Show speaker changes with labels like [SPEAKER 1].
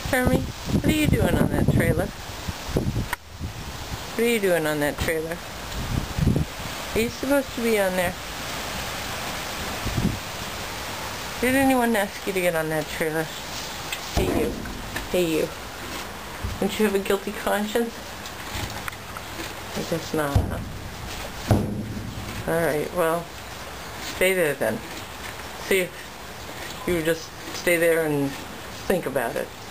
[SPEAKER 1] Hermie, what are you doing on that trailer? What are you doing on that trailer? Are you supposed to be on there? Did anyone ask you to get on that trailer? Hey you. Hey you. Don't you have a guilty conscience? I guess not, huh? Alright, well, stay there then. See if you just stay there and think about it.